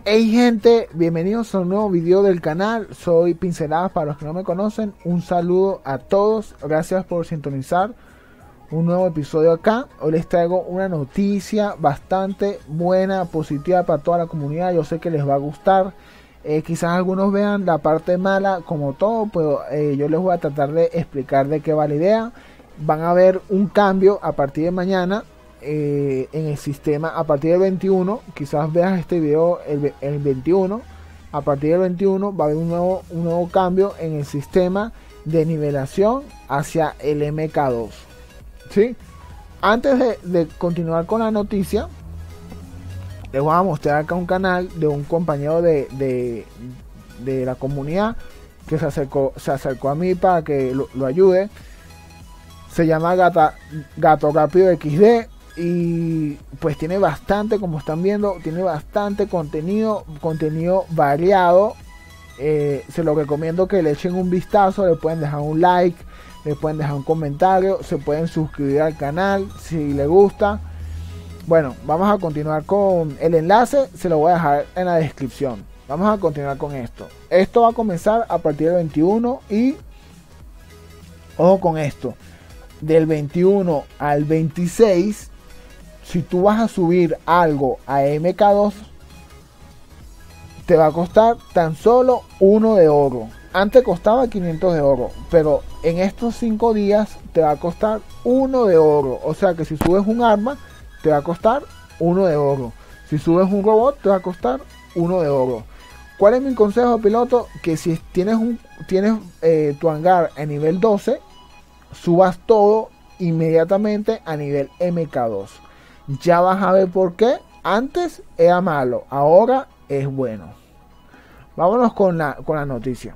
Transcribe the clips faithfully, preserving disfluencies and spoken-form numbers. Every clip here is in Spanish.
Hey gente, bienvenidos a un nuevo video del canal. Soy Pinceladas para los que no me conocen. Un saludo a todos, gracias por sintonizar un nuevo episodio acá. Hoy les traigo una noticia bastante buena, positiva para toda la comunidad. Yo sé que les va a gustar. eh, Quizás algunos vean la parte mala como todo, pero eh, yo les voy a tratar de explicar de qué va la idea. Van a ver un cambio a partir de mañana Eh, en el sistema a partir del veintiuno. Quizás veas este video el, el veintiuno. A partir del veintiuno va a haber un nuevo, un nuevo cambio en el sistema de nivelación hacia el M K dos, ¿sí? Antes de, de continuar con la noticia, les voy a mostrar acá un canal de un compañero de, de, de la comunidad que se acercó, se acercó a mí para que lo, lo ayude. Se llama Gata, Gato Rápido equis de. Y pues tiene bastante, como están viendo, tiene bastante contenido, contenido variado. Eh, se lo recomiendo que le echen un vistazo, le pueden dejar un like, le pueden dejar un comentario, se pueden suscribir al canal si les gusta. Bueno, vamos a continuar con el enlace, se lo voy a dejar en la descripción. Vamos a continuar con esto. Esto va a comenzar a partir del veintiuno y ojo con esto, del veintiuno al veintiséis. Si tú vas a subir algo a M K dos, te va a costar tan solo uno de oro. Antes costaba quinientos de oro, pero en estos cinco días te va a costar uno de oro. O sea que si subes un arma, te va a costar uno de oro. Si subes un robot, te va a costar uno de oro. ¿Cuál es mi consejo, piloto? Que si tienes, un, tienes eh, tu hangar a nivel doce, subas todo inmediatamente a nivel M K dos. Ya vas a ver por qué. Antes era malo, ahora es bueno. Vámonos con la, con la noticia.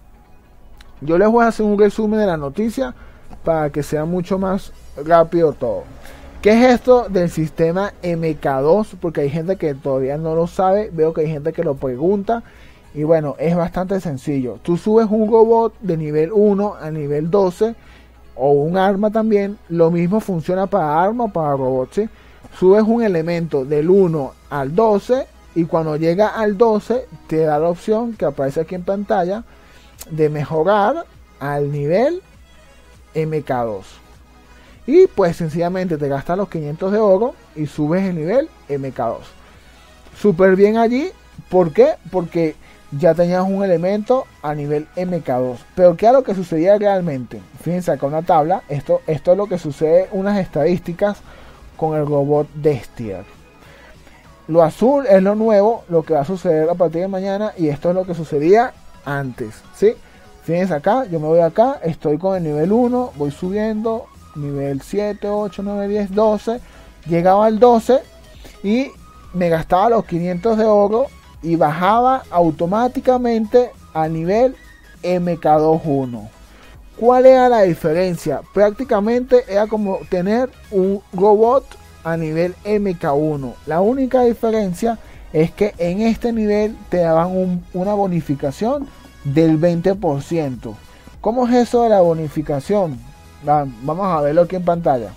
Yo les voy a hacer un resumen de la noticia para que sea mucho más rápido todo. ¿Qué es esto del sistema M K dos? Porque hay gente que todavía no lo sabe. Veo que hay gente que lo pregunta. Y bueno, es bastante sencillo. Tú subes un robot de nivel uno a nivel doce. O un arma también. Lo mismo funciona para arma o para robots, ¿sí? Subes un elemento del uno al doce y cuando llega al doce te da la opción que aparece aquí en pantalla de mejorar al nivel M K dos. Y pues sencillamente te gastas los quinientos de oro y subes el nivel M K dos. Súper bien allí. ¿Por qué? Porque ya tenías un elemento a nivel M K dos. Pero ¿qué es lo que sucedía realmente? Fíjense acá una tabla. Esto, esto es lo que sucede, unas estadísticas con el robot Destier. Lo azul es lo nuevo, lo que va a suceder a partir de mañana, y esto es lo que sucedía antes, ¿sí? Fíjense acá, yo me voy acá, estoy con el nivel uno, voy subiendo, nivel siete, ocho, nueve, diez, doce, llegaba al doce y me gastaba los quinientos de oro y bajaba automáticamente a nivel M K dos uno. ¿Cuál era la diferencia? Prácticamente era como tener un robot a nivel M K uno. La única diferencia es que en este nivel te daban un, una bonificación del veinte por ciento. ¿Cómo es eso de la bonificación? Vamos a verlo aquí en pantalla.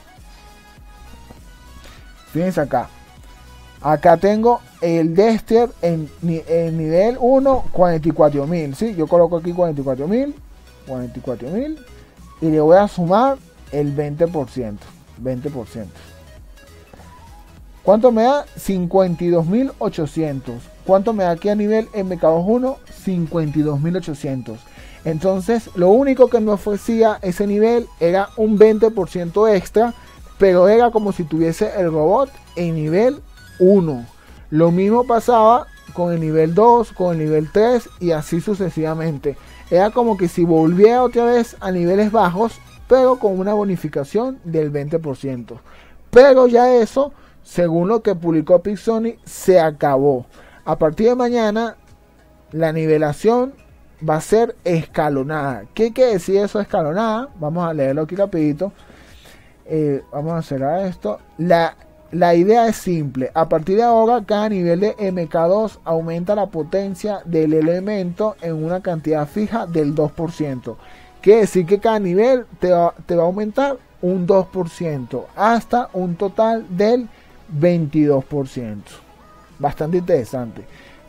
Fíjense acá. Acá tengo el Destier en, en nivel uno, cuarenta y cuatro mil. ¿Sí? Yo coloco aquí cuarenta y cuatro mil. cuarenta y cuatro mil y le voy a sumar el veinte por ciento. veinte por ciento. ¿Cuánto me da? cincuenta y dos mil ochocientos. ¿Cuánto me da aquí a nivel M K dos uno? cincuenta y dos mil ochocientos. Entonces, lo único que me ofrecía ese nivel era un veinte por ciento extra, pero era como si tuviese el robot en nivel uno. Lo mismo pasaba con el nivel dos, con el nivel tres y así sucesivamente. Era como que si volviera otra vez a niveles bajos, pero con una bonificación del veinte por ciento. Pero ya eso, según lo que publicó Pixony, se acabó. A partir de mañana, la nivelación va a ser escalonada. ¿Qué quiere decir eso, escalonada? Vamos a leerlo aquí rapidito. Eh, vamos a hacer esto. La La idea es simple. A partir de ahora, cada nivel de M K dos aumenta la potencia del elemento en una cantidad fija del dos por ciento. Quiere decir que cada nivel te va, te va a aumentar un dos por ciento hasta un total del veintidós por ciento. Bastante interesante.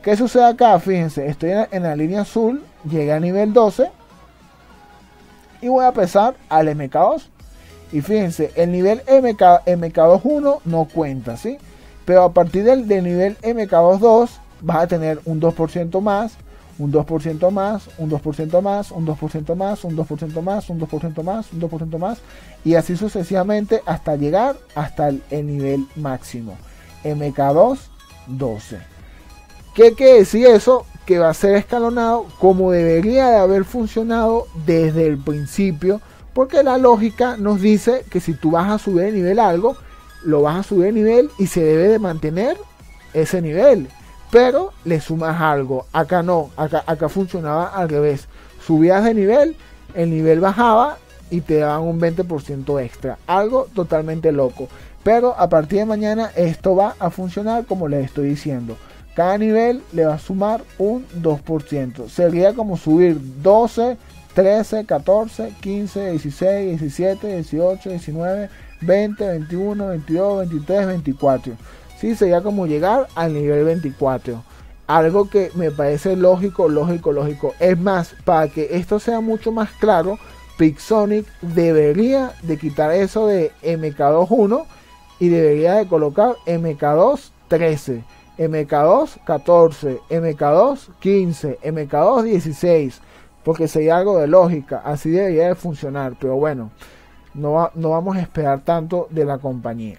¿Qué sucede acá? Fíjense, estoy en la línea azul, llegué a nivel doce y voy a pasar al M K dos. Y fíjense, el nivel M K, M K dos punto uno no cuenta, ¿sí? Pero a partir del, del nivel M K dos punto dos vas a tener un dos por ciento más, un dos por ciento más, un dos por ciento más, un dos por ciento más, un dos por ciento más, un dos por ciento más, un dos por ciento más, y así sucesivamente hasta llegar hasta el, el nivel máximo, M K dos doce. ¿Qué quiere decir eso? Que va a ser escalonado como debería de haber funcionado desde el principio, porque la lógica nos dice que si tú vas a subir de nivel algo, lo vas a subir de nivel y se debe de mantener ese nivel, pero le sumas algo. Acá no, acá, acá funcionaba al revés, subías de nivel, el nivel bajaba y te daban un veinte por ciento extra, algo totalmente loco. Pero a partir de mañana esto va a funcionar como les estoy diciendo. Cada nivel le va a sumar un dos por ciento. Sería como subir doce, trece, catorce, quince, dieciséis, diecisiete, dieciocho, diecinueve, veinte, veintiuno, veintidós, veintitrés, veinticuatro. Sí, sería como llegar al nivel veinticuatro. Algo que me parece lógico, lógico, lógico. Es más, para que esto sea mucho más claro, Pixonic debería de quitar eso de M K dos punto uno y debería de colocar M K dos trece. M K dos catorce, M K dos quince, M K dos dieciséis, porque sería algo de lógica, así debería de funcionar, pero bueno, no, va, no vamos a esperar tanto de la compañía.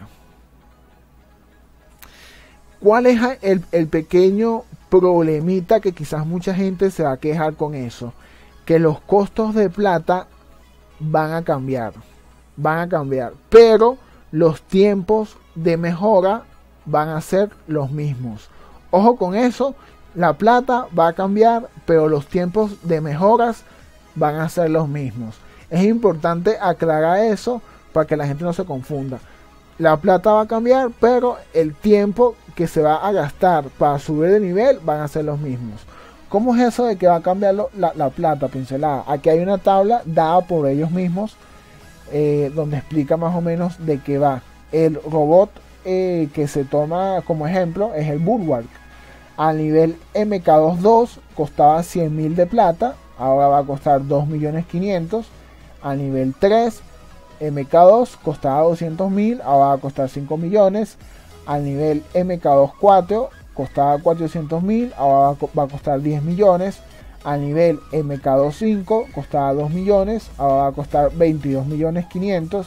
¿Cuál es el, el pequeño problemita que quizás mucha gente se va a quejar con eso? Que los costos de plata van a cambiar, van a cambiar, pero los tiempos de mejora van a ser los mismos. Ojo con eso, la plata va a cambiar, pero los tiempos de mejoras van a ser los mismos. Es importante aclarar eso para que la gente no se confunda. La plata va a cambiar, pero el tiempo que se va a gastar para subir de nivel van a ser los mismos. ¿Cómo es eso de que va a cambiar lo, la, la plata pincelada? Aquí hay una tabla dada por ellos mismos eh, donde explica más o menos de qué va. El robot Eh, que se toma como ejemplo es el Bulwark. A nivel M K dos punto dos costaba cien mil de plata, ahora va a costar dos millones quinientos. A nivel tres M K dos costaba doscientos mil, ahora va a costar cinco millones. A nivel M K dos punto cuatro costaba cuatrocientos mil, ahora va a costar diez millones. A nivel M K dos punto cinco costaba dos millones, ahora va a costar veintidós millones quinientos.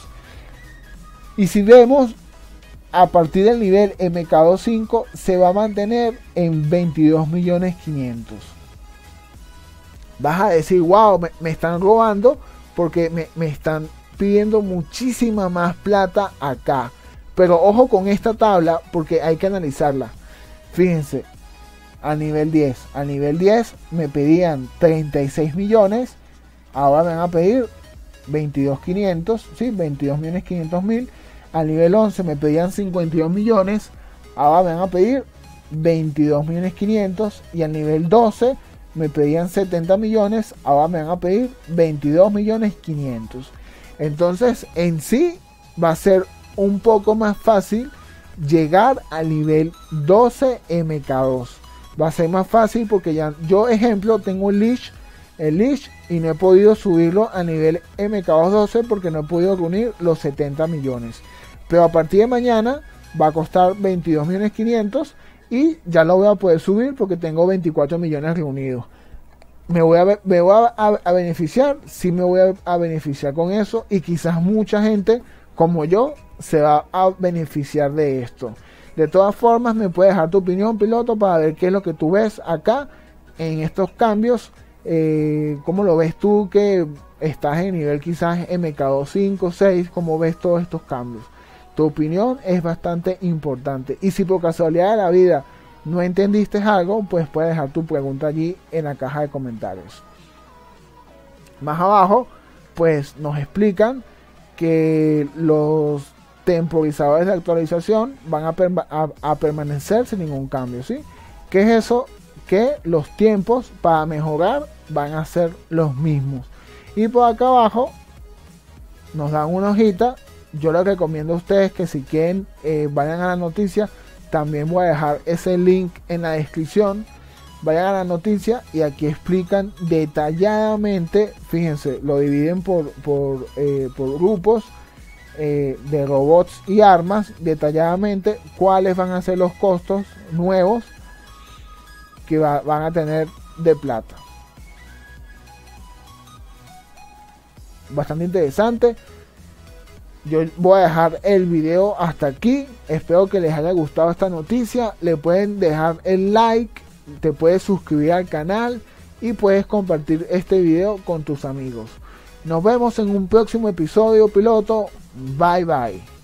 Y si vemos, a partir del nivel M K dos punto cinco se va a mantener en veintidós millones quinientos. Vas a decir, wow, me, me están robando porque me, me están pidiendo muchísima más plata acá. Pero ojo con esta tabla porque hay que analizarla. Fíjense, a nivel diez, a nivel diez me pedían treinta y seis millones, ahora me van a pedir veintidós millones quinientos, ¿sí? veintidós millones quinientos mil. Al nivel once me pedían cincuenta y dos millones, ahora me van a pedir veintidós millones quinientos. Y al nivel doce me pedían setenta millones, ahora me van a pedir veintidós millones quinientos. Entonces en sí va a ser un poco más fácil llegar al nivel doce M K dos. Va a ser más fácil porque ya yo, ejemplo, tengo el leash, el leash y no he podido subirlo a nivel M K dos doce porque no he podido reunir los setenta millones. Pero a partir de mañana va a costar veintidós millones quinientos y ya lo voy a poder subir porque tengo veinticuatro millones reunidos. ¿Me voy a, me voy a, a, a beneficiar? Sí, me voy a, a beneficiar con eso y quizás mucha gente como yo se va a beneficiar de esto. De todas formas, me puedes dejar tu opinión, piloto, para ver qué es lo que tú ves acá en estos cambios. Eh, ¿Cómo lo ves tú que estás en nivel quizás M K dos cinco, seis? ¿Cómo ves todos estos cambios? Tu opinión es bastante importante. Y si por casualidad de la vida no entendiste algo, pues puedes dejar tu pregunta allí en la caja de comentarios. Más abajo, pues nos explican que los temporizadores de actualización van a, perma a, a permanecer sin ningún cambio, ¿sí? ¿Qué es eso? Que los tiempos para mejorar van a ser los mismos. Y por acá abajo nos dan una hojita. Yo les recomiendo a ustedes que si quieren eh, vayan a la noticia. También voy a dejar ese link en la descripción. vayan a la noticia y aquí explican detalladamente, fíjense, lo dividen por, por, eh, por grupos eh, de robots y armas, detalladamente cuáles van a ser los costos nuevos que va, van a tener de plata. Bastante interesante. Yo voy a dejar el video hasta aquí. Espero que les haya gustado esta noticia. Le pueden dejar el like, te puedes suscribir al canal y puedes compartir este video con tus amigos. Nos vemos en un próximo episodio piloto. Bye bye.